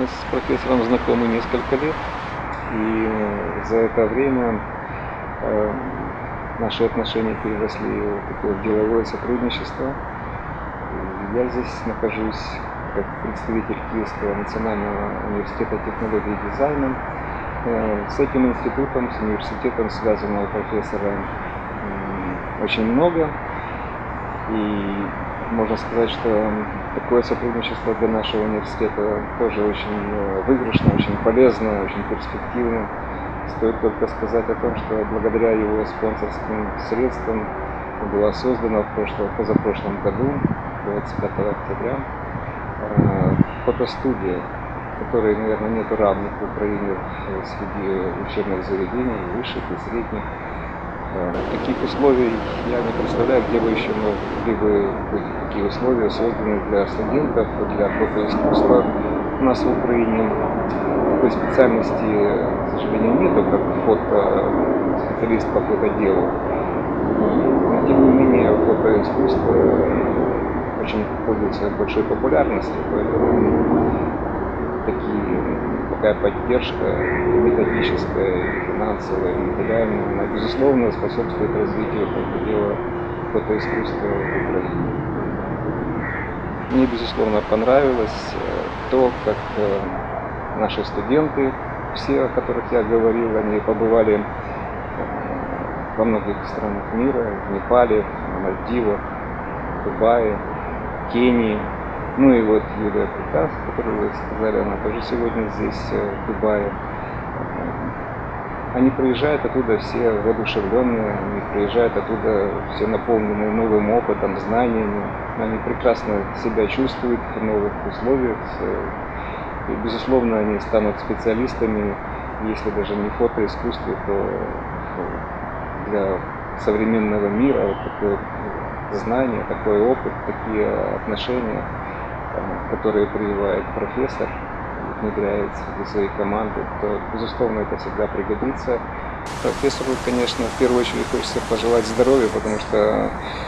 Мы с профессором знакомы несколько лет, и за это время э, наши отношения переросли в такое деловое сотрудничество. И я здесь нахожусь как представитель Киевского национального университета технологий и дизайна. С этим институтом, с университетом связано у профессора очень много. И можно сказать, что такое сотрудничество для нашего университета тоже очень выигрышно, очень полезно, очень перспективно. Стоит только сказать о том, что благодаря его спонсорским средствам была создана в позапрошлом году, 25 октября, фотостудия, которой, наверное, нет равных в Украине среди учебных заведений, высших и средних. Таких условий я не представляю, где бы еще могли бы быть такие условия созданы для студентов, для фотоискусства. У нас в Украине такой специальности, к сожалению, нету, как специалист по фотоделу. Но тем не менее фотоискусство очень пользуется большой популярностью, поэтому такая поддержка методическая, финансовая, материальная, она, безусловно, способствует развитию дела фотоискусства в Украине. Мне, безусловно, понравилось то, как наши студенты, все, о которых я говорил, они побывали во многих странах мира, в Непале, в Мальдивах, в Дубае, Кении. Ну и вот Юлия Приказ, которую вы сказали, она тоже сегодня здесь, в Дубае. Они приезжают оттуда все воодушевленные, они приезжают оттуда все наполненные новым опытом, знаниями. Они прекрасно себя чувствуют в новых условиях. И, безусловно, они станут специалистами, если даже не в фотоискусстве, то для современного мира. Вот такое знание, такой опыт, такие отношения, которые прививает профессор, внедряет в свои команды, то, безусловно, это всегда пригодится. Профессору, конечно, в первую очередь хочется пожелать здоровья, потому что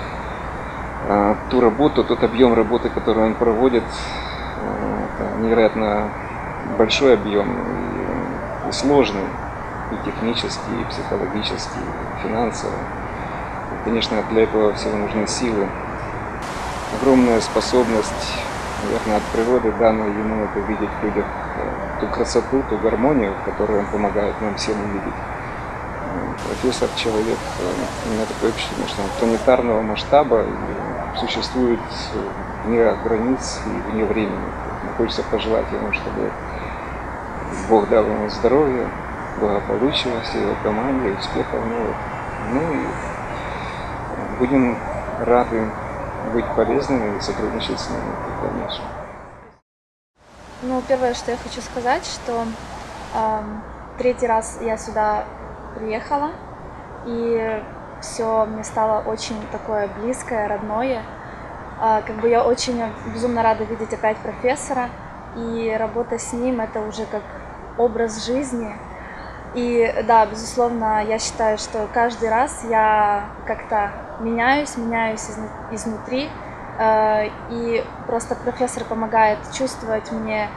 ту работу, тот объем работы, который он проводит, это невероятно большой объем и сложный, и технически, и психологически, и финансово. И, конечно, для этого всего нужны силы. Огромная способность, наверное, от природы данной ему это видеть в людях ту красоту, ту гармонию, которую он помогает нам всем увидеть. Профессор — человек, у меня такое впечатление, что он планетарного масштаба и существует вне границ и вне времени. Хочется пожелать ему, чтобы Бог дал ему здоровья, благополучия всей его команде, успехов новых. Ну и будем рады быть полезными и сотрудничать с ними в дальнейшем. Ну, первое, что я хочу сказать, что третий раз я сюда приехала, и все мне стало очень такое близкое, родное. Как бы я очень безумно рада видеть опять профессора, и работа с ним — это уже как образ жизни. И да, безусловно, я считаю, что каждый раз я как-то меняюсь изнутри, и просто профессор помогает чувствовать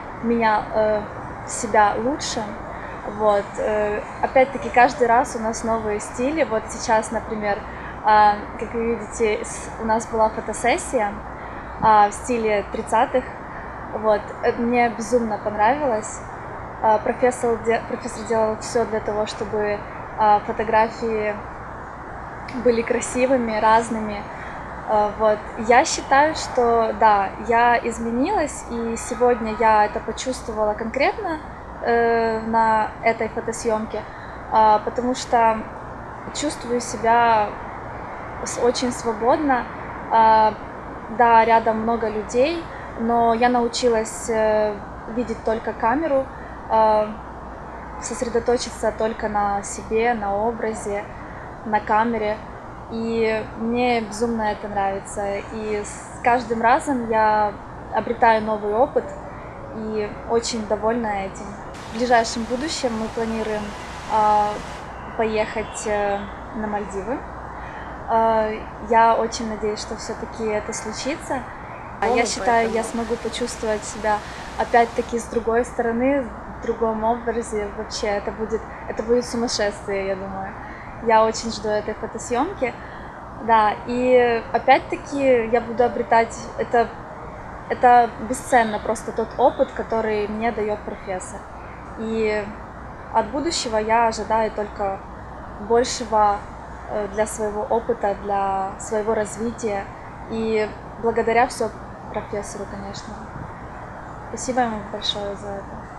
себя лучше. Вот. Опять-таки, каждый раз у нас новые стили. Вот сейчас, например, как вы видите, у нас была фотосессия в стиле 30-х. Вот. Мне безумно понравилось. Профессор делал все для того, чтобы фотографии были красивыми, разными. Вот. Я считаю, что да, я изменилась, и сегодня я это почувствовала конкретно на этой фотосъемке, потому что чувствую себя очень свободно. Да, рядом много людей, но я научилась видеть только камеру, сосредоточиться только на себе, на образе, на камере. И мне безумно это нравится. И с каждым разом я обретаю новый опыт и очень довольна этим. В ближайшем будущем мы планируем поехать на Мальдивы. Я очень надеюсь, что все-таки это случится. Я считаю, я смогу почувствовать себя опять-таки с другой стороны, в другом образе. Вообще, это будет сумасшествие, я думаю. Я очень жду этой фотосъемки. Да, и опять-таки я буду обретать это бесценно, просто тот опыт, который мне дает профессор. И от будущего я ожидаю только большего для своего опыта, для своего развития. И благодаря все профессору, конечно. Спасибо ему большое за это.